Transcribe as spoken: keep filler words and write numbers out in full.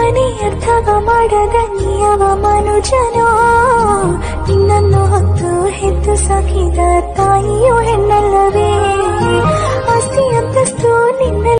ನೀ ಅರ್ಥವ ಮಾಡದ ನೀಯವ ಮನುಜನೋ ನಿನ್ನನ್ನು ಹೊತ್ತು ಹೆತ್ತು ಸಾಕಿದ ತಾಯಿಯೋ ಹೆಣ್ಣ